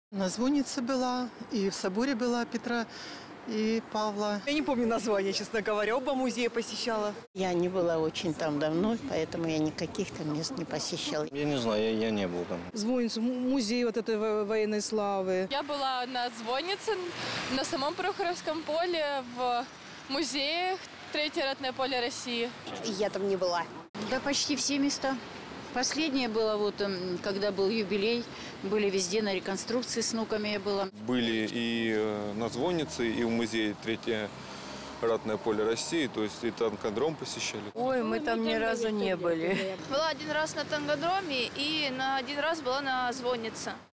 На звоннице была, и в соборе была Петра и Павла. Я не помню название, честно говоря. Оба музея посещала. Я не была очень там давно, поэтому я никаких там мест не посещала. Я не знаю, я не был там. Звонницу, музей вот этой военной славы. Я была на звоннице, на самом Прохоровском поле, в музеях Третье ратное поле России. Я там не была. Да почти все места. Последнее было, вот, когда был юбилей, были везде на реконструкции с внуками я была. Были и на звоннице, и в музее Третье ратное поле России, то есть и танкодром посещали. Ой, мы там ни разу не были. Была один раз на танкодроме и один раз была на звоннице.